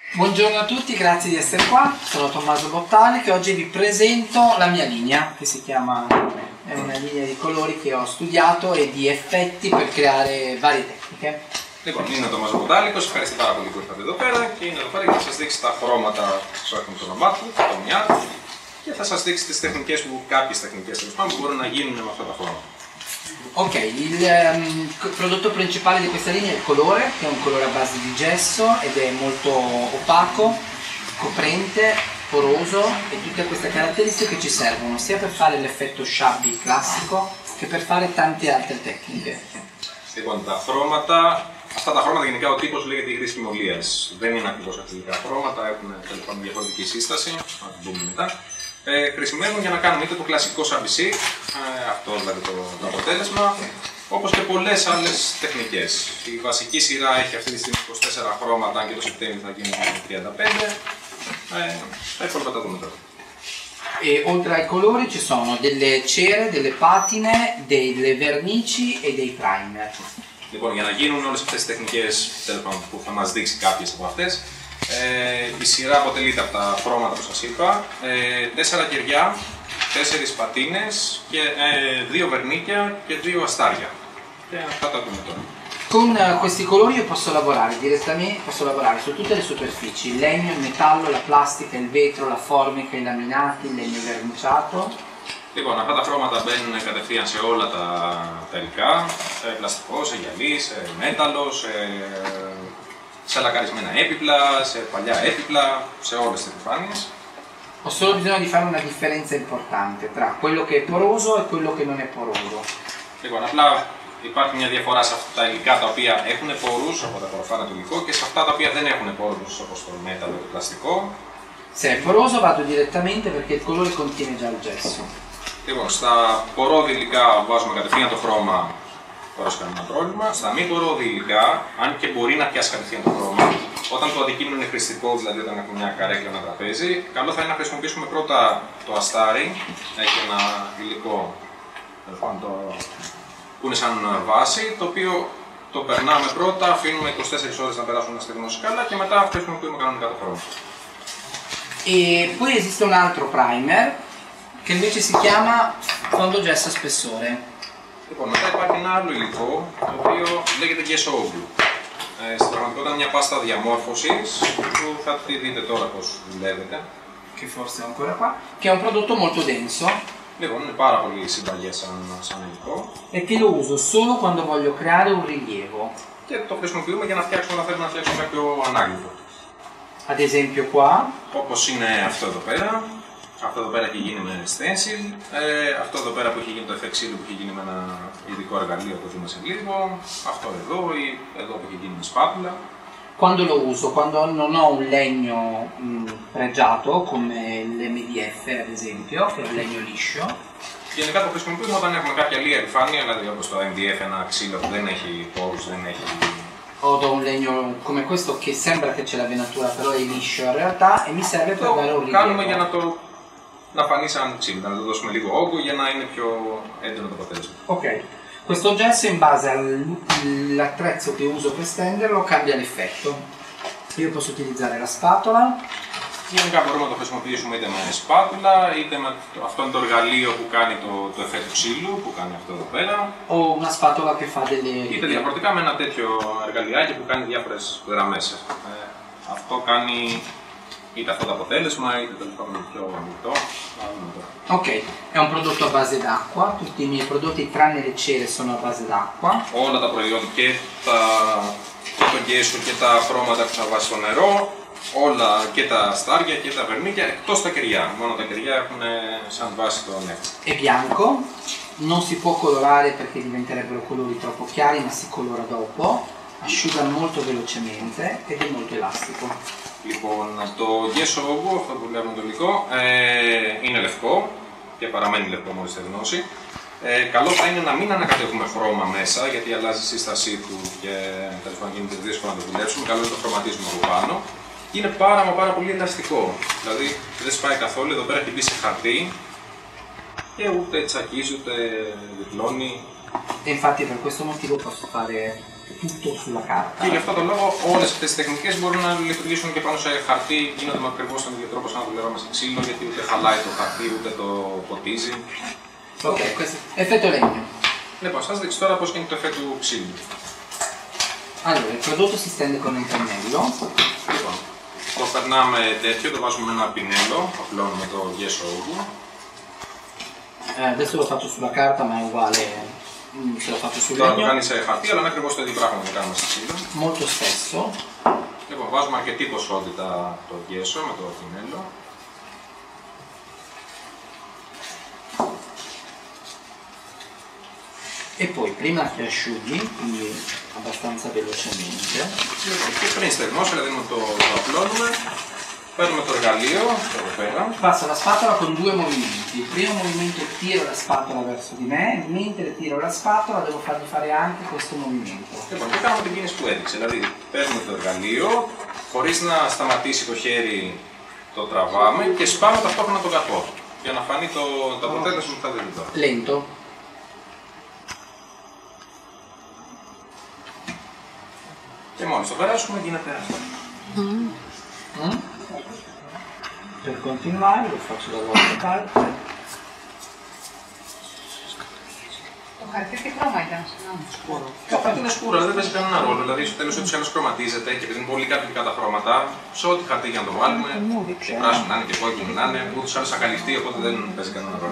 Buongiorno a tutti, grazie di essere qua. Sono Tommaso Bottali che oggi vi presento la mia linea che si chiama, è una linea di colori che ho studiato e di effetti per creare varie tecniche. Λοιπόν, είναι ο Τόμας Μποτάλικος, ευχαριστώ πάρα πολύ που ήρθατε εδώ πέρα και είναι εδώ πέρα για να σας δείξει τα χρώματα που έχουν το όνομά του, το μυαλ και θα σας δείξει τις τεχνικές που, κάποιες τεχνικές που μπορούν να γίνουν με αυτά τα χρώματα. Ok, il prodotto principale di questa linea è il colore, che è un colore a base di gesso ed è molto opaco, coprente, poroso e tutte queste caratteristiche ci servono sia per fare l'effetto shabby classico che per fare tante altre tecniche. Λοιπόν, τα χρώματα, αυτά τα χρώματα γενικά ο τύπος λέγεται η χρήση μολίας. Δεν είναι ακριβώς αθλητικά χρώματα, έχουν διαφορετική σύσταση, θα την πούμε μετά. Χρησιμεύουν για να κάνουμε είτε το κλασικό σαμπισί, αυτό δηλαδή το αποτέλεσμα, όπως και πολλές άλλες τεχνικές. Η βασική σειρά έχει αυτή τη στιγμή 24 χρώματα, αν και το Σεπτέμβριο θα γίνει 35. Τα υπόλοιπα τα δούμε τώρα. E oltre ai colori ci sono delle cere, delle patine, delle vernici e dei primer. Λοιπόν, για να γίνουν όλες αυτές τις τεχνικές που θα μας δείξει κάποιες από αυτές, η σειρά αποτελείται από τα χρώματα που σας είπα, 4 κεριά, 4 πατίνες και 2 βερνίκια και 2 αστάρια. Και αυτά τα δούμε τώρα. Con questi colori io posso lavorare direttamente, posso lavorare su tutte le superfici, il legno, il metallo, la plastica, il vetro, la formica, i laminati, il legno verniciato. Λοιπόν, αυτά τα χρώματα μπαίνουν κατευθείαν σε όλα τα υλικά, σε πλαστικό, σε γυαλί, σε μέταλλο, σε λακαρισμένα έπιπλα, σε παλιά έπιπλα, σε όλες τις επιφάνειες. Ho solo bisogno di fare una differenza importante tra quello che è poroso e quello che non è poroso. Λοιπόν, απλά υπάρχει μια διαφορά σε αυτά τα υλικά τα οποία έχουν πόρους από τα προφάνα του υλικό και σε αυτά τα οποία δεν έχουν πόρους όπως το μέταλλο και το πλαστικό. Se è poroso vado direttamente perché il colore contiene già il gesso. Λοιπόν, στα πορώδη υλικά βάζουμε κατευθείαν το χρώμα χωρίς κανένα πρόβλημα. Στα μη πορώδη υλικά, αν και μπορεί να πιάσει κατευθείαν το χρώμα, όταν το αντικείμενο είναι χρηστικό, δηλαδή όταν έχουμε μια καρέκλα, ένα τραπέζι, καλό θα είναι να χρησιμοποιήσουμε πρώτα το αστάρι, έχει ένα υλικό που είναι σαν βάση, το οποίο το περνάμε πρώτα, αφήνουμε 24 ώρες να περάσουν ένα στεγνό σκάλα και μετά χρησιμοποιούμε κανονικά το χρώμα. E poi esiste un altro primer che invece si chiama fondo gesso spessore. Λοιπόν, μετά υπάρχει ένα άλλο υλικό, το οποίο λέγεται gesso oglou. Στην πραγματικότητα είναι μια πάστα διαμόρφωσης, που θα τη δείτε τώρα πώς δουλεύεται. Che forse è ancora qua, che è un prodotto molto denso. Λοιπόν, είναι πάρα πολύ συμπαγές σαν υλικό. E che lo uso solo quando voglio creare un rilievo. Και το χρησιμοποιούμε για να φτιάξουμε, να θέλουμε να φτιάξουμε κάποιο ανάγλυφο. Ad esempio qua. Όπως είναι αυτό εδώ πέρα. Αυτό εδώ πέρα έχει γίνει με stencil. Αυτό εδώ πέρα που έχει γίνει το FX που έχει γίνει με ένα ειδικό εργαλείο που θα δούμε σε λίγο. Αυτό εδώ ή εδώ που έχει γίνει με σπάτουλα. Quando lo uso? Quando non ho un legno pregiato come l'MDF ad esempio, che è un legno liscio. Γενικά το χρησιμοποιούμε όταν έχουμε κάποια λίγα επιφάνεια, δηλαδή όπως το MDF, ένα ξύλο που δεν έχει πόρους, δεν έχει. Ho da un legno come questo che sembra che c'è la venatura però è liscio in realtà e mi serve per dare un rilievo. Κάνουμε για να φανεί σαν ξύλο, να το δώσουμε λίγο όγκο για να είναι πιο έντονο το αποτέλεσμα. Ok, questo gesso in base all'attrezzo che uso per stenderlo cambia l'effetto. Io posso utilizzare la spatola. Γενικά μπορούμε να το χρησιμοποιήσουμε είτε με σπάτουλα, είτε με αυτό είναι το εργαλείο που κάνει το εφέ του ξύλου, που κάνει αυτό εδώ πέρα. O una spatola che fa delle. Είτε διαφορετικά με ένα τέτοιο εργαλειάκι που κάνει διάφορες γραμμές. Αυτό κάνει είτε αυτό το αποτέλεσμα, είτε τέλος πάντων πιο ανοιχτό. Ok, è un prodotto a base d'acqua, tutti i miei prodotti tranne le cere sono a base d'acqua. Όλα τα προϊόντα και το γκέσο και τα χρώματα που θα βάζει στο νερό, όλα και τα αστάρια και τα βερνίκια, εκτός τα κεριά. Μόνο τα κεριά έχουν σαν βάση το νεύμα. È bianco, non si può colorare perché diventerebbero colori troppo chiari, ma si colora dopo. Asciuga molto velocemente ed è molto elastico. Λοιπόν, το gesso oglou, αυτό που βλέπουμε το υλικό, είναι λευκό και παραμένει λευκό μόλις στεγνώσει. Καλό θα είναι να μην ανακατεύουμε χρώμα μέσα, γιατί αλλάζει η σύστασή του και τέλος πάντων γίνεται δύσκολο να το δουλέψουμε. Καλό είναι να το χρωματίζουμε από πάνω. Είναι πάρα πολύ ελαστικό. Δηλαδή δεν σπάει καθόλου, εδώ πέρα έχει μπει σε χαρτί και ούτε τσακίζει ούτε διπλώνει. E infatti per questo motivo posso fare tutto sulla carta. Και γι' αυτό το λόγο όλες αυτές τις τεχνικές μπορούν να λειτουργήσουν και πάνω σε χαρτί, γίνονται με ακριβώς τον ίδιο τρόπο σαν να δουλεύαμε σε ξύλο, γιατί ούτε χαλάει το χαρτί, ούτε το ποτίζει. Ok, questo è effetto legno. Λοιπόν, σας δείξω τώρα πώς γίνεται το εφέ του ξύλου. Allora, il prodotto si stende con un pennello. Λοιπόν, το περνάμε τέτοιο, το βάζουμε με ένα πινέλο, απλώνουμε το γέσο όγκου. Adesso l'ho fatto sulla carta ma è uguale se l'ho fatto sul Τώρα το legno. κάνει σε χαρτί, αλλά είναι ακριβώς το ίδιο πράγμα που κάνουμε σε ξύλο. Molto spesso. Λοιπόν, βάζουμε αρκετή ποσότητα το γέσο με το πινέλο. E poi prima che asciughi, quindi abbastanza velocemente. Και πριν στεγνώσει, δηλαδή το απλώνουμε, παίρνουμε το εργαλείο, εδώ πέρα. Passo la spatola con due movimenti. Il primo movimento tiro la spatola verso di me, mentre tiro la spatola devo fargli fare anche questo movimento. Λοιπόν, και κάνουμε την κίνηση που έδειξε. Δηλαδή, παίρνουμε το εργαλείο, χωρίς να σταματήσει το χέρι, το τραβάμε και σπάμε ταυτόχρονα τον καρπό. Για να φανεί το αποτέλεσμα που θα δείτε τώρα. Lento. Και μόλις το περάσουμε γίνεται αυτό. Per continuare lo faccio dall'altra parte. Το χαρτί τι χρώμα ήταν, συγγνώμη. Scuro. Το χαρτί είναι σκούρο, δεν παίζει κανένα ρόλο. Δηλαδή, στο τέλος ούτως ή άλλως χρωματίζεται και επειδή είναι πολύ κατοικικά τα χρώματα, σε ό,τι χαρτί για να το βάλουμε, και πράσινο να είναι και κόκκινο να είναι, ούτως ή άλλως θα καλυφθεί, οπότε δεν παίζει κανένα ρόλο.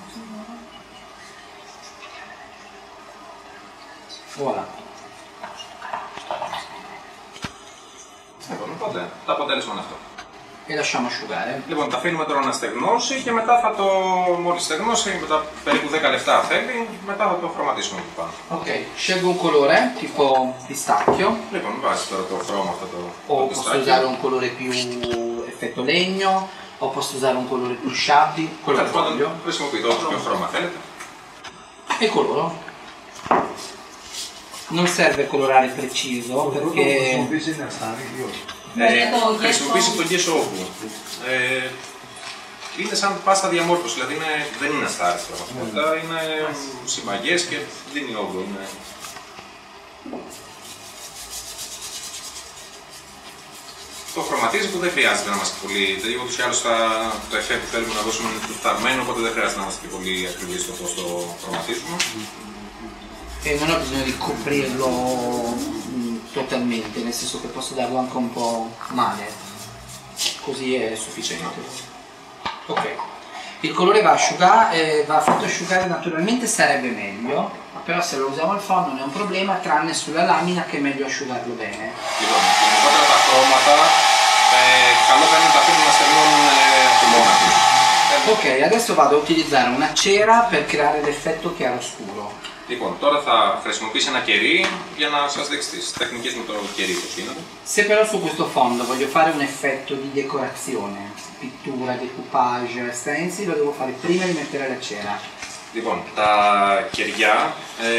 Voilà. Λοιπόν, οπότε, το αποτέλεσμα είναι αυτό. E lasciamo asciugare. Λοιπόν, τα αφήνουμε τώρα να στεγνώσει και μετά θα το, μόλις στεγνώσει, μετά περίπου 10 λεπτά θέλει, μετά θα το χρωματίσουμε από πάνω. Ok, scelgo un colore tipo pistacchio. Λοιπόν, βάζεις τώρα το χρώμα αυτό το O posso usare un colore più effetto legno, o posso usare un colore più shabby, quello che Τέλος πάντων, voglio. χρησιμοποιείτε όποιο χρώμα θέλετε. E coloro. Non serve colorare preciso perché Χρησιμοποιήσει τον γέσο όγκου. Είναι σαν πάστα διαμόρφωση, δηλαδή δεν είναι αστάρι στην πραγματικότητα, είναι συμπαγές και δίνει όγκο. Το χρωματίζει που δεν χρειάζεται να είμαστε πολύ. Δηλαδή, ούτως ή άλλως το εφέ που θέλουμε να δώσουμε είναι φθαρμένο, οπότε δεν χρειάζεται να είμαστε και πολύ ακριβείς στο πώς το χρωματίζουμε. E non ho bisogno di coprirlo totalmente, nel senso che posso darlo anche un po' male, così è sufficiente. Ok, il colore va fatto asciugare naturalmente, sarebbe meglio, però se lo usiamo al forno non è un problema, tranne sulla lamina che è meglio asciugarlo bene. Λοιπόν, γενικότερα τα χρώματα καλό θα είναι να τα αφήνουμε να στεγνώνουν από μόνα τους. Ok, adesso vado a utilizzare una cera per creare l'effetto chiaroscuro. Λοιπόν, τώρα θα χρησιμοποιήσω ένα κερί για να σας δείξει τις τεχνικές με το κερί πώς γίνεται. Se però su questo fondo voglio fare un effetto di decorazione, pittura, decoupage, stencil, lo devo fare prima di mettere la cera. Λοιπόν, τα κεριά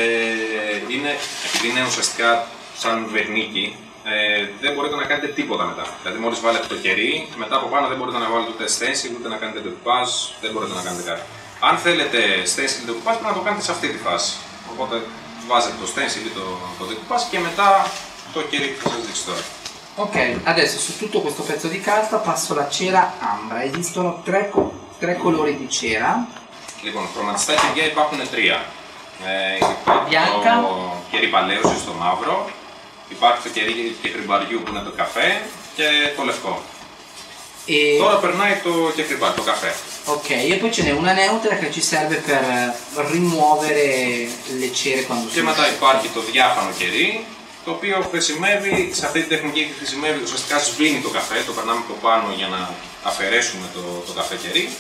επειδή είναι ουσιαστικά σαν βερνίκι, δεν μπορείτε να κάνετε τίποτα μετά. Δηλαδή, μόλις βάλετε το κερί, μετά από πάνω δεν μπορείτε να βάλετε ούτε stencil, ούτε να κάνετε decoupage, δεν μπορείτε να κάνετε κάτι. Αν θέλετε stencil ή decoupage, πρέπει να το κάνετε σε αυτή τη φάση. Οπότε βάζετε το stencil ή το decoupage και μετά το κερί που θα σας δείξει τώρα. Ok, adesso su tutto questo pezzo di carta passo la cera ambra. Esistono tre colori di cera. Λοιπόν, χρωματιστά κεριά υπάρχουν τρία. Υπάρχει Bianca. το κερί παλαίωσης, το μαύρο, υπάρχει το κερί κεφριμπαριού που είναι το καφέ και το λευκό. Τώρα περνάει το κεφριμπάρι, το καφέ. Ok, e poi ce n'è una neutra che ci serve per rimuovere le cere quando si Και μετά υπάρχει το διάφανο κερί, το οποίο χρησιμεύει, σε αυτή τη τεχνική χρησιμεύει, ουσιαστικά σβήνει το καφέ, το περνάμε από πάνω για να αφαιρέσουμε το καφέ κερί.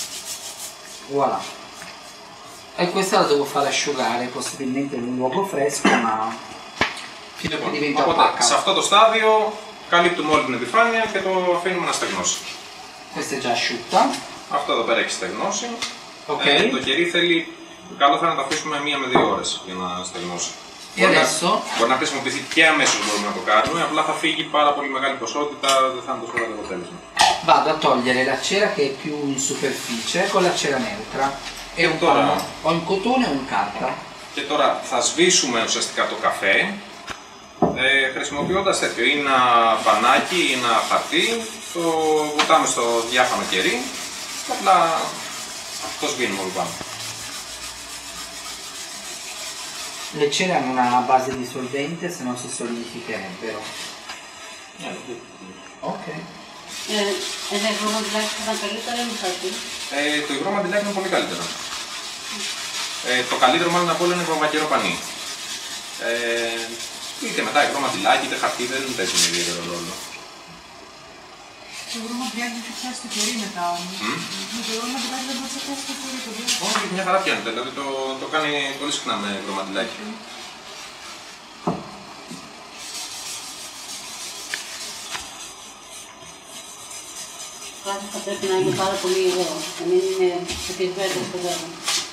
Voilà. E questa la devo fare asciugare, possibilmente in un luogo fresco, ma fino a che diventa Οπότε, σε opaca. αυτό το στάδιο καλύπτουμε όλη την επιφάνεια και το αφήνουμε να στεγνώσει. Questa è già asciutta. Αυτό εδώ πέρα έχει στεγνώσει. Ok. Το κερί θέλει, καλό θα είναι να το αφήσουμε 1 με 2 ώρες για να στεγνώσει. Μπορεί να χρησιμοποιηθεί και αμέσως μπορούμε να το κάνουμε, απλά θα φύγει πάρα πολύ μεγάλη ποσότητα, δεν θα είναι τόσο μεγάλο αποτέλεσμα. Vado a togliere la cera che è più in superficie con la cera neutra. E un Allora. panno, o in cotone o in carta. Και Και τώρα θα σβήσουμε ουσιαστικά το καφέ χρησιμοποιώντας τέτοιο ή ένα πανάκι ή ένα χαρτί, το βουτάμε στο διάφανο κερί και απλά το σβήνουμε όλο πάνω. Le cere hanno una base di solvente, se no si solidificherebbero. Ok. Ένα υγρό μαντιλάκι θα ήταν καλύτερο ή χαρτί? Το υγρό μαντιλάκι είναι πολύ καλύτερο. Το καλύτερο μάλλον από όλα είναι βαμβακερό πανί. Είτε μετά υγρό μαντιλάκι είτε χαρτί δεν παίζει ιδιαίτερο ρόλο. Το υγρό μαντιλάκι δεν θα πιάσει το κερί μετά όμως. Το υγρό μαντιλάκι δεν μπορεί να πιάσει το κερί. Όχι, μια χαρά πιάνεται, δηλαδή το κάνει πολύ συχνά με υγρό μαντιλάκι. Κάτι θα πρέπει να είναι πάρα πολύ υγρό, να μην είναι επισβέτες στο δέντρο.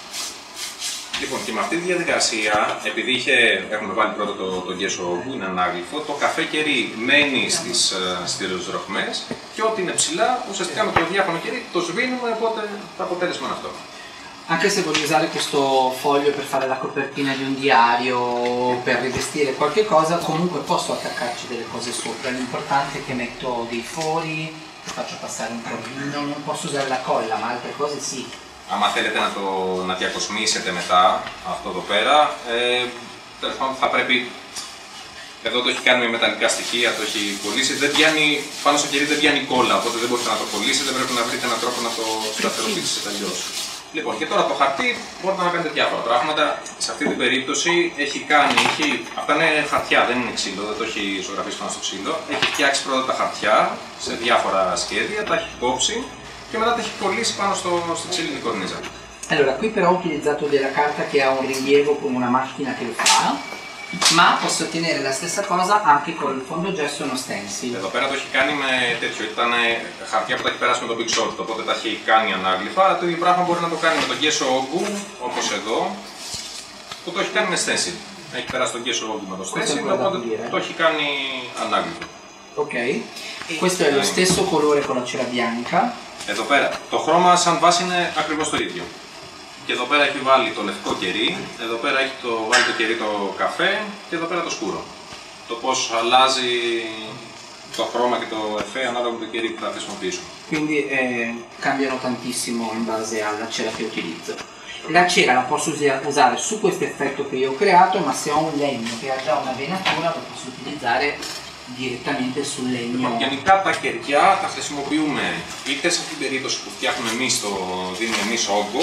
Λοιπόν, και με αυτή τη διαδικασία, επειδή έχουμε βάλει πρώτα το γκέσο που είναι ανάγλυφο, το καφέ κερί μένει στις ροχμές και ό,τι είναι ψηλά, ουσιαστικά με το διάφανο κερί το σβήνουμε, οπότε το αποτέλεσμα είναι αυτό. Anche se voglio usare questo foglio per fare la copertina di un diario, per rivestire qualche cosa, comunque posso attaccarci delle cose sopra. L'importante è che metto dei fori, che faccio passare un po' di vino, non posso usare la colla, ma altre cose sì. Άμα θέλετε να διακοσμήσετε μετά αυτό εδώ πέρα, τέλος πάντων θα πρέπει. Εδώ το έχει κάνει με μεταλλικά στοιχεία, το έχει κολλήσει. Δεν πιάνει, πάνω στο κερί δεν πιάνει κόλλα, οπότε δεν μπορείτε να το κολλήσετε. Πρέπει να βρείτε έναν τρόπο να το σταθεροποιήσετε αλλιώς. Λοιπόν, και τώρα το χαρτί μπορείτε να κάνετε διάφορα πράγματα. Σε αυτή την περίπτωση αυτά είναι χαρτιά, δεν είναι ξύλο, δεν το έχει ζωγραφίσει πάνω στο ξύλο. Έχει φτιάξει πρώτα τα χαρτιά σε διάφορα σχέδια, τα έχει κόψει και μετά τα έχει κολλήσει πάνω στη ξύλινη κορνίζα. Allora, qui però ho utilizzato della carta che ha un rilievo con una macchina che lo fa, ma posso ottenere la stessa cosa anche con il fondogesso e uno stencil. Εδώ πέρα το έχει κάνει με τέτοιο, ήταν χαρτιά που τα έχει περάσει με το Big Shot, οπότε τα έχει κάνει ανάγλυφα. Το ίδιο πράγμα μπορεί να το κάνει με τον γκέσο όγκου, όπως εδώ, που το έχει κάνει με stencil. Έχει περάσει τον γκέσο όγκου με το stencil, οπότε το έχει κάνει ανάγλυφο. Ok, questo è lo stesso colore con la cera bianca. Εδώ πέρα, το χρώμα σαν βάση είναι ακριβώς το ίδιο. Και εδώ πέρα έχει βάλει το λευκό κερί, εδώ πέρα έχει βάλει το κερί το καφέ και εδώ πέρα το σκούρο. Το πώς αλλάζει το χρώμα και το εφέ ανάλογα με το κερί που θα χρησιμοποιήσουμε. Quindi cambiano tantissimo in base alla cera che utilizzo. La cera la posso usare su questo effetto che io ho creato, ma se ho un legno che ha già una venatura lo posso utilizzare direttamente sul legno. Γενικά τα κεριά τα χρησιμοποιούμε είτε σε αυτήν την περίπτωση που φτιάχνουμε εμείς, το δίνουμε εμείς όγκο,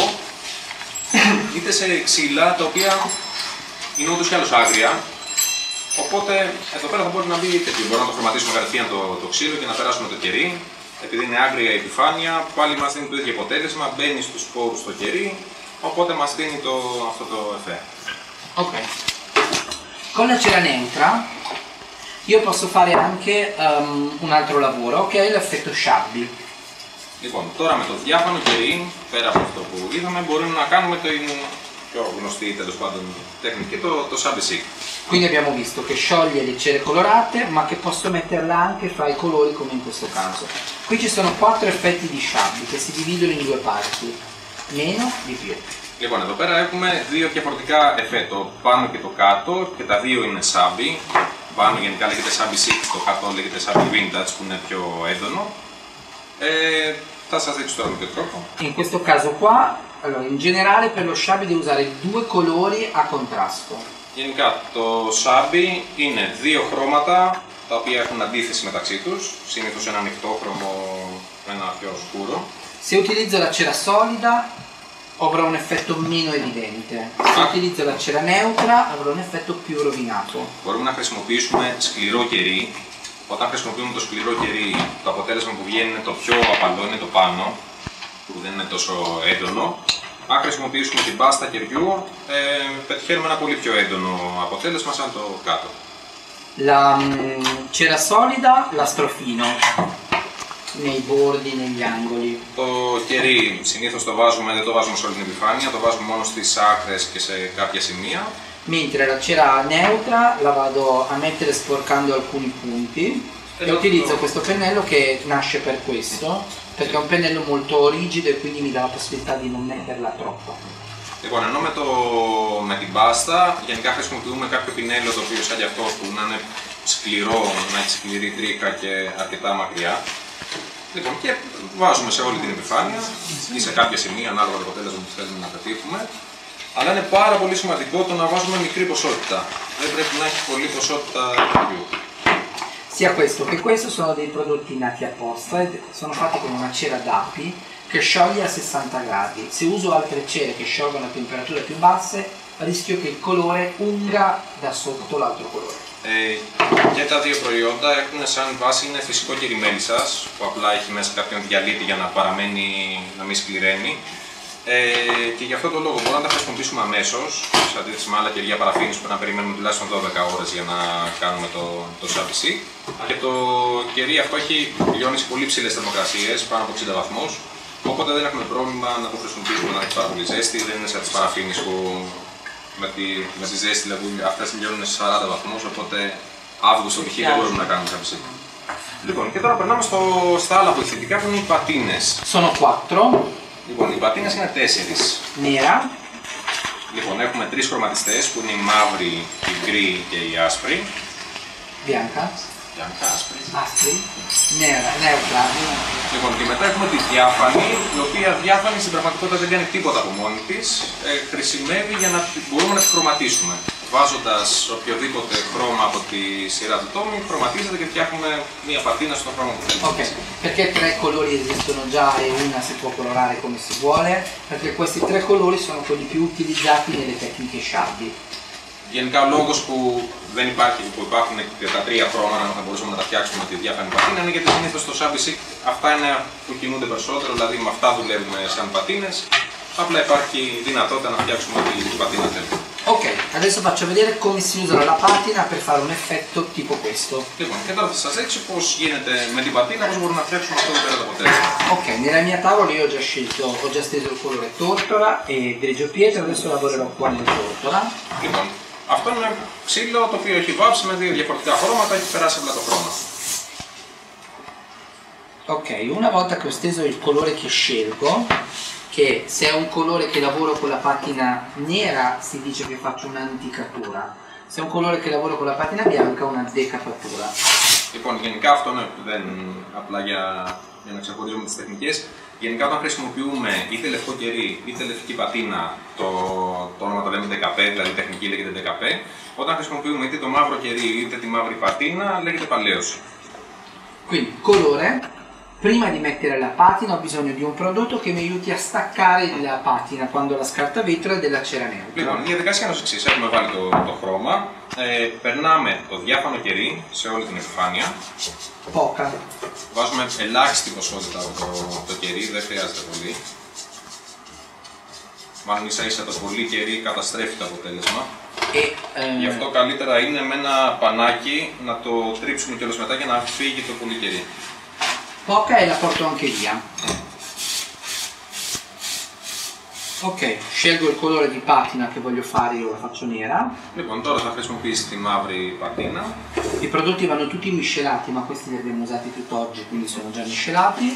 είτε σε ξύλα τα οποία είναι ούτως κι άλλως άγρια. Οπότε εδώ πέρα θα μπορεί να μπει τέτοιο. Μπορούμε να το χρωματίσουμε κατευθείαν το ξύλο και να περάσουμε το κερί. Επειδή είναι άγρια η επιφάνεια, πάλι μας δίνει το ίδιο αποτέλεσμα, μπαίνει στους σπόρους το κερί, οπότε μας δίνει αυτό το εφέ. Ok. Con la cera neutra io posso fare anche un altro lavoro, che è l'effetto shabby. Λοιπόν, τώρα με το διάφανο κερί, πέρα από αυτό που είδαμε, μπορούμε να κάνουμε την πιο γνωστή τέλος πάντων τεχνική, το shabby chic. Quindi abbiamo visto che scioglie le cere colorate, ma che posso metterla anche fra i colori come in questo caso. Qui ci sono 4 effetti di shabby che si dividono in due parti, meno di più. Λοιπόν, εδώ πέρα έχουμε δύο διαφορετικά εφέ, το πάνω και το κάτω, και τα δύο είναι shabby. Πάνω γενικά λέγεται shabby chic, το κάτω λέγεται shabby vintage που είναι πιο έντονο. Θα σας δείξω τώρα με ποιο τρόπο. In questo caso qua, allora in generale per lo shabby devo usare 2 colori a contrasto. Γενικά το shabby είναι δύο χρώματα τα οποία έχουν αντίθεση μεταξύ τους, συνήθως ένα ανοιχτόχρωμο με ένα πιο σκούρο. Se utilizzo la cera solida avrò un effetto meno evidente. Se utilizzo la cera neutra avrò un effetto più rovinato. Μπορούμε να χρησιμοποιήσουμε σκληρό κερί. Όταν χρησιμοποιούμε το σκληρό κερί, το αποτέλεσμα που βγαίνει είναι το πιο απαλό, είναι το πάνω, που δεν είναι τόσο έντονο. Αν χρησιμοποιήσουμε την πάστα κεριού, πετυχαίνουμε ένα πολύ πιο έντονο αποτέλεσμα σαν το κάτω. La cera solida la strofino nei bordi, negli angoli. Το κερί συνήθως το βάζουμε, δεν το βάζουμε σε όλη την επιφάνεια, το βάζουμε μόνο στις άκρες και σε κάποια σημεία. Mentre la cera neutra la vado a mettere sporcando alcuni punti e utilizzo questo pennello che nasce per questo, perché è un pennello molto rigido e quindi mi dà la possibilità di non metterla troppo. Λοιπόν, ενώ με την πάστα γενικά χρησιμοποιούμε κάποιο πινέλο το οποίο σαν κι αυτό που να είναι σκληρό, να έχει σκληρή τρίκα και αρκετά μακριά. Λοιπόν, και βάζουμε σε όλη την επιφάνεια ή σε κάποια σημεία ανάλογα το αποτέλεσμα που θέλουμε να πετύχουμε. Αλλά είναι πάρα πολύ σημαντικό το να βάζουμε μικρή ποσότητα. Δεν πρέπει να έχει πολλή ποσότητα τέτοιου. Sia questo che questo sono dei prodotti nati apposta, sono fatti con una cera d'api che scioglie a 60 gradi. Se uso altre cere che sciolgono a temperature più basse, rischio che il colore unga da sotto l'altro colore. Και τα δύο προϊόντα έχουν σαν βάση είναι φυσικό κερί μέλισσας, που απλά έχει μέσα κάποιον διαλύτη για να παραμένει, να μην σκληραίνει. Και γι' αυτό το λόγο μπορούμε να τα χρησιμοποιήσουμε αμέσως, σε αντίθεση με άλλα κεριά παραφίνης που πρέπει να περιμένουμε τουλάχιστον 12 ώρες για να κάνουμε το σαμπισί. Και το κερί αυτό έχει λιώνει σε πολύ ψηλές θερμοκρασίες, πάνω από 60 βαθμούς. Οπότε δεν έχουμε πρόβλημα να το χρησιμοποιήσουμε να έχει πάρα πολύ ζέστη, δεν είναι σαν τις παραφίνης που με τη ζέστη δηλαδή αυτές λιώνουν σε 40 βαθμούς, οπότε Αύγουστο π.χ. δεν μπορούμε να κάνουμε σαμπισί. Λοιπόν, και τώρα περνάμε στα άλλα βοηθητικά που είναι οι πατίνες. Sono 4. Λοιπόν, οι πατίνες είναι 4. Nera. Λοιπόν, έχουμε 3 χρωματιστές που είναι η μαύρη, η γκρι και η άσπρη. Bianca. Άσπρη. Aspri. Nera. Neutra. Λοιπόν, και μετά έχουμε τη διάφανη, η οποία διάφανη στην πραγματικότητα δεν κάνει τίποτα από μόνη της. Χρησιμεύει για να μπορούμε να τη χρωματίσουμε. Vάζοντας οποιοδήποτε χρώμα από τη σειρά του Tommy, χρωματίζεται και φτιάχνουμε μια πατίνα στο χρώμα που θέλουμε. Ok, perché 3 colori esistono già e una si può colorare come si vuole? Perché questi 3 colori sono quelli più utilizzati nelle tecniche sciabbi. Γενικά ο λόγος που υπάρχουν και τα 3 χρώματα, θα μπορούσαμε να τα φτιάξουμε με τη διάφανη πατίνα, είναι γιατί συνήθως στο σαμπισί αυτά είναι που κινούνται περισσότερο, δηλαδή με αυτά δουλεύουμε σαν πατίνες. Απλά υπάρχει δυνατότητα να φτιάξουμε την πατίνα θέλουμε. Ok, adesso faccio vedere come si usa la patina per fare un effetto tipo questo. Λοιπόν, και τώρα θα σας δείξω πώς γίνεται με την πατίνα, πώς μπορούμε να φτιάξουμε αυτό το πέρα το αποτέλεσμα. Ok, nella mia tavola io ho già steso il colore tortora e grigio pietra, adesso lavorerò qua nel tortora. Λοιπόν, αυτό είναι ξύλο το οποίο έχει βάψει με 2 διαφορετικά χρώματα, έχει περάσει απλά το χρώμα. Ok, una volta che ho steso il colore che scelgo, che se è un colore che lavoro con la patina nera si dice che faccio un'anticatura, se è un colore che lavoro con la patina bianca una decapatura. Λοιπόν, γενικά αυτό είναι απλά για να ξεχωρίζουμε τις τεχνικές. Γενικά όταν χρησιμοποιούμε είτε λευκό κερί είτε λευκή πατίνα, το όνομα το λέμε DKP, δηλαδή η τεχνική λέγεται DKP. Όταν χρησιμοποιούμε είτε το μαύρο κερί είτε τη μαύρη πατίνα λέγεται παλαίωση. Quindi colore. Prima di mettere la patina ho bisogno di un prodotto che mi aiuti a staccare la patina quando la scarta vetro è della cera neutra. Λοιπόν, η διαδικασία είναι ως εξής. Έχουμε βάλει το χρώμα, περνάμε το διάφανο κερί σε όλη την επιφάνεια. Poca. Βάζουμε ελάχιστη ποσότητα από το κερί, δεν χρειάζεται πολύ. Μάλλον ίσα ίσα το πολύ κερί καταστρέφει το αποτέλεσμα. Γι' αυτό καλύτερα είναι με ένα πανάκι να το τρίψουμε κιόλας μετά για να φύγει το πολύ κερί. Poca e la porto anche via. Ok, scelgo il colore di patina che voglio fare, io la faccio nera. Λοιπόν, τώρα θα χρησιμοποιήσει τη μαύρη πατίνα. I prodotti vanno tutti miscelati, ma questi li abbiamo usati tutt'oggi, quindi sono già miscelati.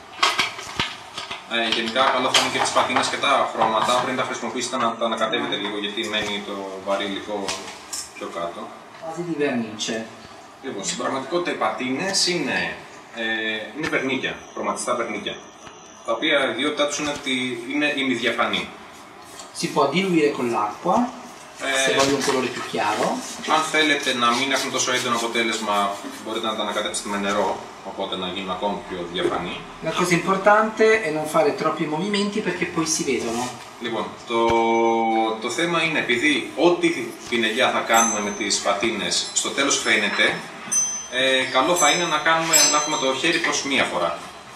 Γενικά, καλό θα είναι και τις πατίνες και τα χρώματα πριν τα χρησιμοποιήσετε να τα ανακατεύετε λίγο, γιατί μένει το βαρύ υλικό πιο κάτω. Quasi di vernice. Λοιπόν, στην πραγματικότητα οι πατίνες είναι βερνίκια, χρωματιστά βερνίκια, τα οποία η ιδιότητά τους είναι ότι είναι ημιδιαφανή. Si può diluire con l'acqua, se voglio un colore più chiaro. Αν θέλετε να μην έχουν τόσο έντονο αποτέλεσμα, μπορείτε να τα ανακατέψετε με νερό, οπότε να γίνουν ακόμη πιο διαφανή. La cosa importante è non fare troppi movimenti perché poi si vedono. Λοιπόν, το θέμα είναι, επειδή ό,τι πινελιά θα κάνουμε με τις πατίνες στο τέλος φαίνεται, καλό θα είναι να έχουμε το χέρι προς μία φορά.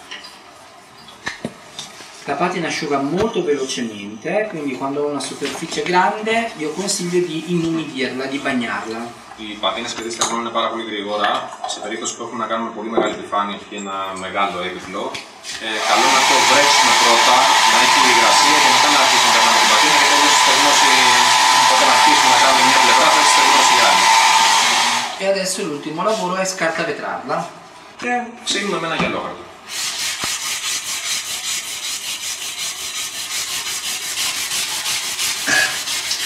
La patina asciuga molto velocemente, quindi quando ho una superficie grande io consiglio di inumidirla, di bagnarla. Οι πατίνες επειδή στεγνώνουν πάρα πολύ γρήγορα, σε περίπτωση που έχουμε να κάνουμε πολύ μεγάλη επιφάνεια και ένα μεγάλο έπιπλο, καλό να το βρέξουμε πρώτα, να έχει υγρασία και μετά να αρχίσουμε να κάνουμε την πατίνα, γιατί όπως στεγνώσει, όταν αρχίσουμε να κάνουμε μια πλευρά θα έχει στεγνώσει η άλλη. E adesso l'ultimo lavoro è scartavetrarla. Και ξύνουμε με ένα γυαλόχαρτο.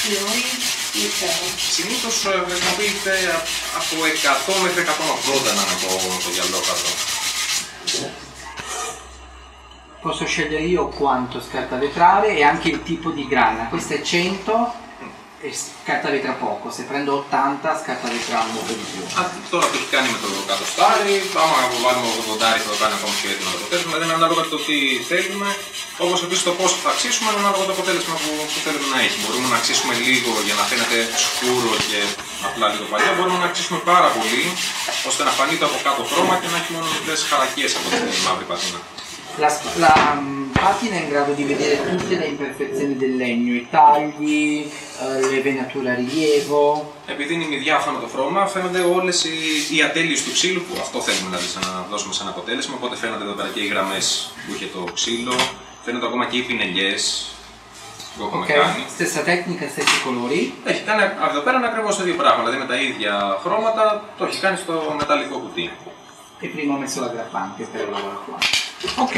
κρύο ή λιπτέρο? Συνήθως χρησιμοποιείται από 100 μέχρι 180 να είναι το γυαλό κάτω. Posso scegliere io quanto scarta vetrare e anche il tipo di grana. Questa è 100 e scarta vetra poco, se prendo 80 scarta vetra un po' di più. Τώρα το έχει κάνει με το κατοστάρι, άμα βάλουμε 80 θα το κάνει ακόμη πιο έτοιμο το αποτέλεσμα, δηλαδή ανάλογα το τι θέλουμε, όπως επίσης το πόσο θα αξίσουμε, ανάλογα το αποτέλεσμα που θέλουμε να έχει. Μπορούμε να αξίσουμε λίγο για να φαίνεται σκούρο και απλά λίγο παλιά, μπορούμε να αξίσουμε πάρα πολύ, ώστε να φανεί το από κάτω χρώμα και να έχει μόνο μικρές χαρακίες από την μαύρη πατίνα. La patina è in grado di vedere tutte le imperfezioni del legno, i tagli, le venature a rilievo. Επειδή είναι ημιδιάφανο το χρώμα, φαίνονται όλες οι ατέλειες του ξύλου που αυτό θέλουμε να δώσουμε σαν αποτέλεσμα. Οπότε φαίνονται εδώ πέρα και οι γραμμές που είχε το ξύλο, φαίνονται ακόμα και οι πινελιές που έχουμε κάνει. Stessa tecnica, stessi colori. Έχει κάνει εδώ πέρα ακριβώς το ίδιο πράγμα, δηλαδή με τα ίδια χρώματα το έχει κάνει στο μεταλλικό κουτί. E prima ho messo l'aggrappante per lavorare qua. Ok.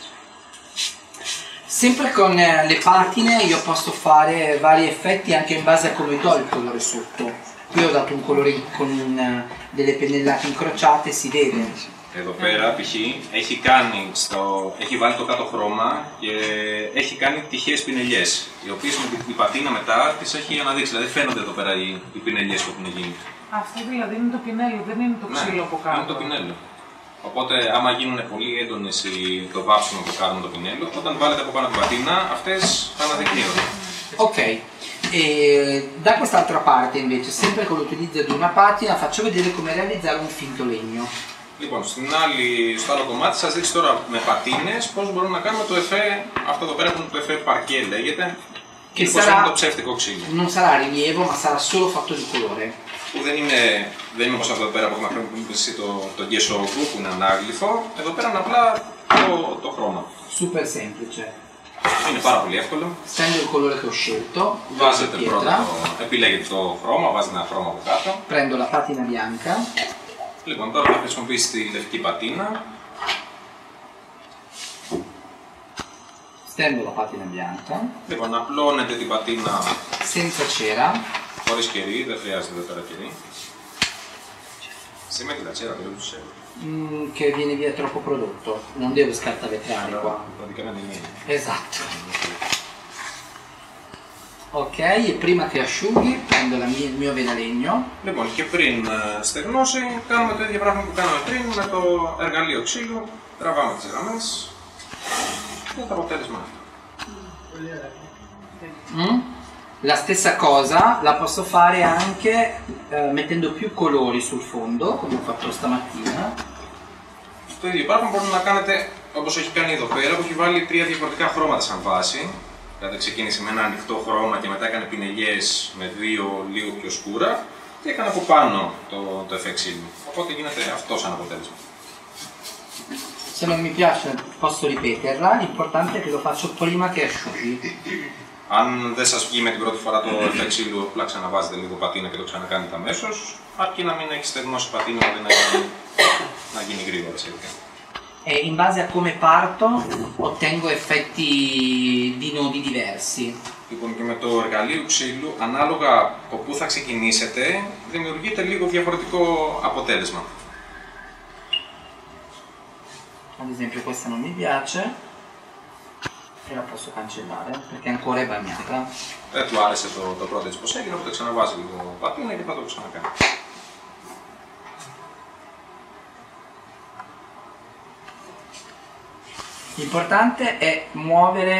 Sempre con le patine io posso fare vari effetti anche in base a come do il colore sotto. Qui ho dato un colore con delle pennellate incrociate, si vede. Εδώ πέρα π.χ. έχει βάλει το κάτω χρώμα και έχει κάνει τυχαίες πινελιές, οι οποίες με την πατίνα μετά τις έχει αναδείξει, δηλαδή φαίνονται εδώ πέρα οι πινελιές που έχουν γίνει. Αυτό δηλαδή είναι το πινέλο, δεν είναι το ξύλο από κάτω. Είναι το πινέλο. Οπότε, άμα γίνουν πολύ έντονες το βάψιμο που κάνουν το πινέλο, όταν βάλετε από πάνω την πατίνα, αυτές θα αναδεικνύονται. Ok, e da quest'altra parte invece, sempre con l'utilizzo di una patina, faccio vedere come realizzare un finto legno. Λοιπόν, στο άλλο κομμάτι σας δείξω τώρα με πατίνες πώς μπορούμε να κάνουμε το εφέ, αυτό εδώ πέρα που είναι το εφέ παρκέ λέγεται, και πώς είναι το ψεύτικο ξύλο. Non sarà rilievo, ma sarà solo fatto di colore. Που δεν είναι όπως αυτό εδώ πέρα που έχουμε χρησιμοποιήσει το γέσο που είναι ανάγλυφο, εδώ πέρα είναι απλά το χρώμα. Super semplice. Είναι πάρα πολύ εύκολο. Stendo il colore che ho scelto. Βάζετε πρώτα, επιλέγετε το χρώμα, βάζετε ένα χρώμα από κάτω. Prendo la patina bianca. Λοιπόν, τώρα θα χρησιμοποιήσει τη λευκή πατίνα. Stendo la patina bianca. Λοιπόν, απλώνετε την πατίνα senza cera. Χωρίς κερί, δεν χρειάζεται εδώ πέρα κερί. Se metti la cera per il cielo. Che viene via troppo prodotto, non devo scartavetrare qua. Praticamente niente. Esatto. Ok, e prima che asciughi prendo il mio venalegno. Λοιπόν, και πριν στεγνώσει, κάνουμε το ίδιο πράγμα που κάναμε πριν με το εργαλείο ξύλου. Τραβάμε τις γραμμές και το αποτέλεσμα. La stessa cosa la posso fare anche mettendo più colori sul fondo, come ho fatto stamattina. Το ίδιο πράγμα μπορείτε να κάνετε όπως έχει κάνει εδώ πέρα, που έχει βάλει 3 διαφορετικά χρώματα σαν βάση. Δηλαδή ξεκίνησε με ένα ανοιχτό χρώμα και μετά έκανε πινελιές με 2 λίγο πιο σκούρα και έκανε από πάνω το εφέ ξύλου. Οπότε γίνεται αυτό σαν αποτέλεσμα. Se non mi piace posso ripeterla, l'importante è che lo faccio prima che asciughi. Αν δεν σας βγει με την πρώτη φορά το εφέ ξύλου, απλά ξαναβάζετε λίγο πατίνα και το ξανακάνετε αμέσως, αρκεί να μην έχει στεγνώσει πατίνα, δηλαδή να γίνει γρήγορα σχετικά. E in base a come parto ottengo effetti di nodi diversi. Λοιπόν, και με το εργαλείο ξύλου, ανάλογα από πού θα ξεκινήσετε, δημιουργείται λίγο διαφορετικό αποτέλεσμα. Ad esempio questa non mi piace e la posso cancellare perché ancora è bagnata. Δεν του άρεσε το πρώτο έτσι πως έγινε, οπότε ξαναβάζει λίγο πατίνα και θα το ξανακάνει. L'importante è muovere,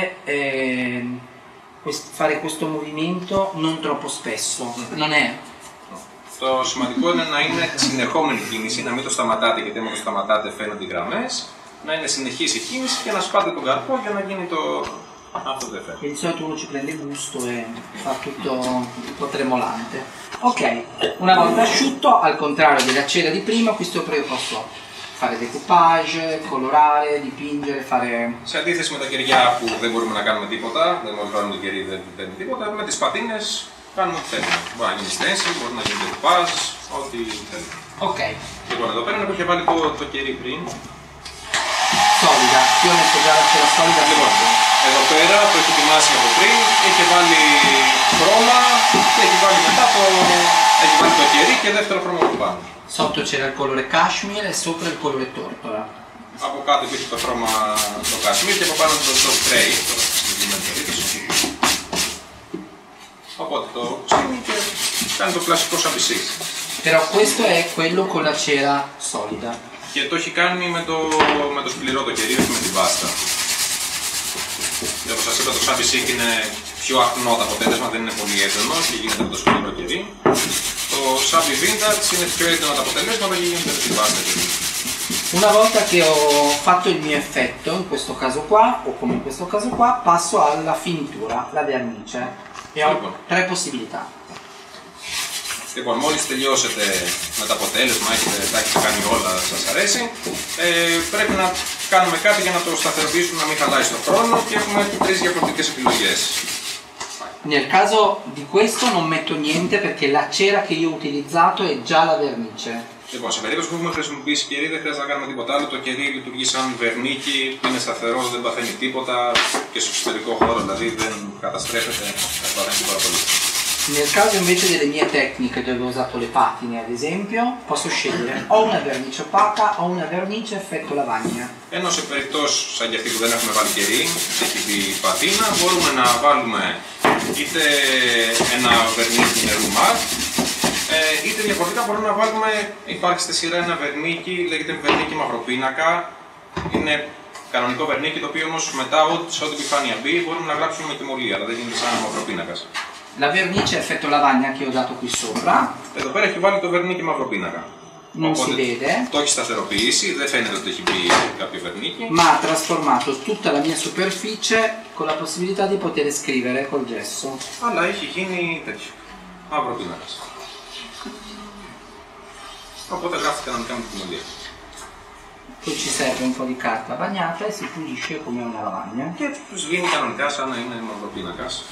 fare questo movimento non troppo spesso, non è. Το σημαντικό είναι να είναι συνεχόμενη κίνηση, να μην το σταματάτε, γιατί άμα το σταματάτε φαίνονται οι γραμμές, να είναι συνεχής η κίνηση και να σπάτε τον καρπό για να γίνει αυτό το εφέ. Di solito uno ci prende gusto e fa tutto un po' tremolante. Ok, una volta asciutto, al contrario della cera di prima, questo io posso fare decoupage, colorare, dipingere, fare... Σε αντίθεση με τα κεριά που δεν μπορούμε να κάνουμε τίποτα, δεν μπορούμε να κάνουμε το κερί, δεν παίρνει τίποτα, με τις πατίνες κάνουμε ό,τι θέλουμε. Μπορεί να γίνει stencil, μπορεί να γίνει decoupage, ό,τι θέλουμε. Ok. Λοιπόν, εδώ πέρα είναι που είχε βάλει το κερί πριν. Solida, io ho messo già la cera solida. Λοιπόν, Εδώ πέρα το έχει ετοιμάσει από πριν, έχει βάλει χρώμα και έχει βάλει μετά έχει βάλει το κερί και δεύτερο χρώμα από πάνω. Sotto c'era il colore cashmere e sopra il colore tortora. Από κάτω υπήρχε το χρώμα το κασμίρ και από πάνω το κρέι, οπότε το ψήνει και κάνει το κλασικό σαμπισί. Però questo è quello con la cera solida. Και το έχει κάνει με το σκληρό το κερί, όχι με την πάστα. Και όπως σας είπα, το σαμπισί είναι πιο αχνό το αποτέλεσμα, δεν είναι πολύ έντονο και γίνεται με το σκληρό κερί. Το σάμπι vintage είναι πιο έντονο το αποτελέσμα και γίνεται με την πάστα. Una volta che ho fatto il mio effetto, in questo caso qua, o come in questo caso qua, passo alla finitura, la vernice. E ho tre possibilità. Λοιπόν, μόλις τελειώσετε με το αποτέλεσμα, τα έχετε κάνει όλα, σας αρέσει, πρέπει να κάνουμε κάτι για να το σταθεροποιήσουμε, να μην χαλάει στον χρόνο και έχουμε τρεις διαφορετικές επιλογές. Nel caso di questo non metto niente perché la cera che io ho utilizzato è già la vernice. Λοιπόν, σε περίπτωση που έχουμε χρησιμοποιήσει κερί, δεν χρειάζεται να κάνουμε τίποτα άλλο. Το κερί λειτουργεί σαν βερνίκι, είναι σταθερό, δεν παθαίνει τίποτα και στο εξωτερικό χώρο δηλαδή δεν καταστρέφεται, δεν παθαίνει τίποτα πολύ. Nel caso invece delle mie tecniche dove ho usato le patine ad esempio, posso scegliere o una vernice opaca o una vernice effetto lavagna. Ενώ σε περιπτώσεις σαν και αυτή που δεν έχουμε βάλει κερί, έχει πει πατίνα, μπορούμε να βάλουμε είτε ένα βερνίκι νερού ματ, είτε διαφορετικά μπορούμε να βάλουμε, υπάρχει στη σειρά ένα βερνίκι, λέγεται βερνίκι μαυροπίνακα. Είναι κανονικό βερνίκι το οποίο όμως μετά σε ό,τι επιφάνεια μπει μπορούμε να γράψουμε με τιμολία, αλλά δεν γίνεται σαν μαυροπίνακας. La vernice effetto lavagna che ho dato qui sopra. Εδώ πέρα έχει βάλει το βερνίκι μαυροπίνακα. Non si vede. Το έχει σταθεροποιήσει, δεν φαίνεται ότι έχει μπει κάποιο βερνίκι. Ma ha trasformato tutta la mia superficie con la possibilità di poter scrivere col gesso. Αλλά έχει γίνει τέτοιο. Μαυροπίνακας. Οπότε γράφει κανονικά με τιμολία. Poi ci serve un po' di carta bagnata e si pulisce come una lavagna. Και σβήνει κανονικά σαν να είναι μαυροπίνακας.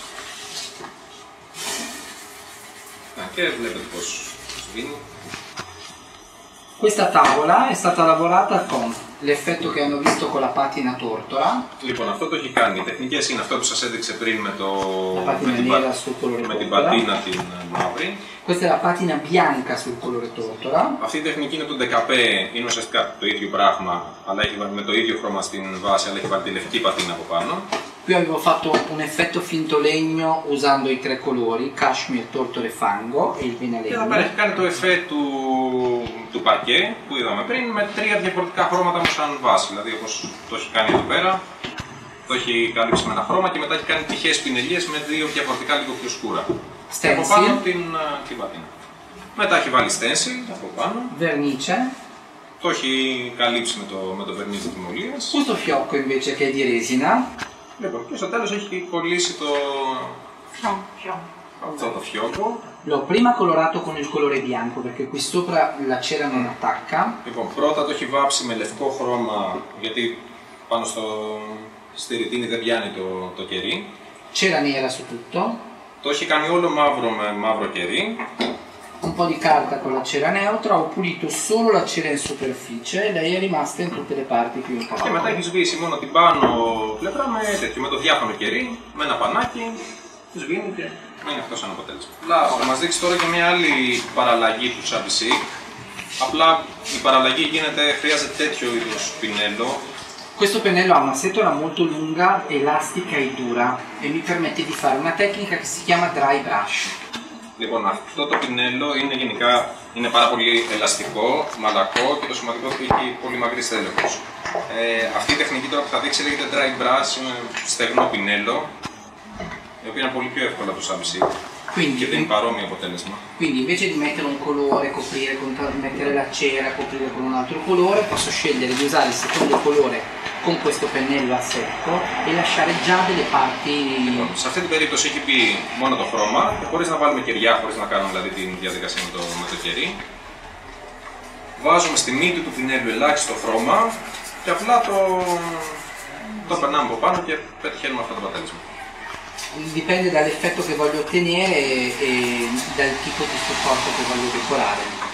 Και βλέπετε πως σβήνει. Questa tavola è stata lavorata con l'effetto che hanno visto con la patina tortora. Λοιπόν, αυτό το έχει κάνει. Οι τεχνικές είναι αυτό που σας έδειξε πριν με την tortora. πατίνα την μαύρη. Questa è la patina bianca sul colore tortora. Αυτή η τεχνική είναι το decapé, είναι ουσιαστικά το ίδιο πράγμα, αλλά έχει με το ίδιο χρώμα στην βάση, αλλά έχει βάλει τη λευκή πατίνα από πάνω. Qui avevo fatto un effetto finto legno usando i tre colori, cashmere, tortora e fango e il Και εδώ venalegno. πέρα έχει κάνει το εφέ του παρκέ που είδαμε πριν με τρία διαφορετικά χρώματα μου σαν βάση. Δηλαδή όπως το έχει κάνει εδώ πέρα, το έχει καλύψει με ένα χρώμα και μετά έχει κάνει τυχαίες πινελιές με δύο διαφορετικά λίγο πιο σκούρα. Και από πάνω την πατίνα. Μετά έχει βάλει stencil από πάνω. Vernice. Το έχει καλύψει με το βερνίζ της τιμολίας. Questo fiocco invece che è di resina. Λοιπόν, και στο τέλος έχει κολλήσει αυτό το φιόκο. L'ho prima colorato con il colore bianco perché qui sopra la cera non attacca. Λοιπόν, πρώτα το έχει βάψει με λευκό χρώμα γιατί πάνω στη ρητίνη δεν πιάνει το κερί. Cera nera su tutto. Το έχει κάνει όλο μαύρο με μαύρο κερί. Un po' di carta con la cera neutra, ho pulito solo la cera in superficie e lei è rimasta in tutte le parti che ho colorato. Και μετά έχει σβήσει μόνο την πάνω πλευρά με το διάφανο κερί, με ένα πανάκι, σβήνει και είναι αυτό σαν αποτέλεσμα. Θα μας δείξει τώρα και μια άλλη παραλλαγή του σαμπισί. Απλά η παραλλαγή χρειάζεται τέτοιο είδος πινέλο. Questo pennello ha una setola molto lunga, elastica e dura e mi permette di fare una tecnica che si chiama dry brush. Λοιπόν, αυτό το πινέλο είναι πάρα πολύ ελαστικό, μαλακό και το σημαντικό είναι ότι έχει πολύ μακρύ στέλεχος. Αυτή η τεχνική τώρα που θα δείξει λέγεται dry brush, είναι στεγνό πινέλο, η οποία είναι πολύ πιο εύκολα από το σαμπισί και δίνει παρόμοιο αποτέλεσμα. Quindi invece di mettere un colore, mettere la cera, coprire con un altro colore, posso scegliere di usare il secondo colore con questo pennello a secco e lasciare già delle parti. Σε αυτή την περίπτωση έχει πει μόνο το χρώμα, χωρίς να βάλουμε κεριά, χωρίς να κάνουμε δηλαδή τη διαδικασία με το κερί. Βάζουμε στη μύτη του πινέλου ελάχιστο χρώμα και απλά το περνάμε από πάνω και πετυχαίνουμε αυτό το αποτέλεσμα. Dipende dall'effetto che voglio ottenere e dal tipo di supporto che voglio decorare.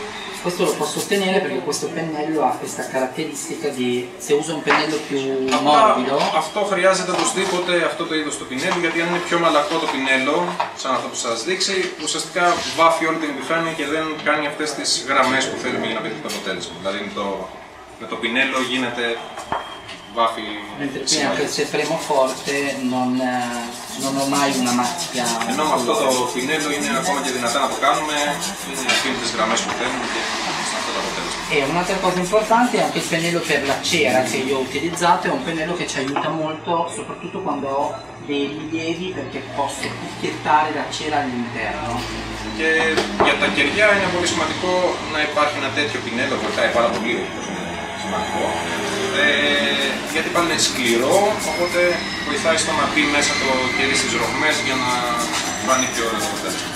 questo lo posso ottenere perché questo pennello ha questa caratteristica di, se uso un pennello più morbido. Αυτό χρειάζεται οπωσδήποτε αυτό το είδος του πινέλου, γιατί αν είναι πιο μαλακό το πινέλο, σαν αυτό που σας δείξει, ουσιαστικά βάφει όλη την επιφάνεια και δεν κάνει αυτές τις γραμμές που θέλουμε για να πετύχει το αποτέλεσμα. Δηλαδή με το πινέλο γίνεται βάφει. Mentre prima che se premo forte non ho mai una macchia. Ενώ με αυτό το πινέλο είναι ακόμα και δυνατά να το κάνουμε, είναι αφήνει τις γραμμές που θέλουμε και αυτό το αποτέλεσμα. E un'altra cosa importante è anche il pennello per la cera che io ho utilizzato, è un pennello che ci aiuta molto, soprattutto quando ho dei rilievi, perché posso picchiettare la cera all'interno. Και για τα κεριά είναι πολύ σημαντικό να υπάρχει ένα τέτοιο πινέλο, βοηθάει πάρα πολύ, όπως είναι σημαντικό. Γιατί πάλι είναι σκληρό, οπότε βοηθάει στο να μπει μέσα το κερί στις ρογμές για να φάνει πιο ωραίο το αποτέλεσμα.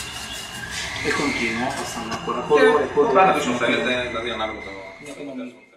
E continuo passando ancora colore, Κάνετε όσο θέλετε, δηλαδή ανάλογα το αποτέλεσμα.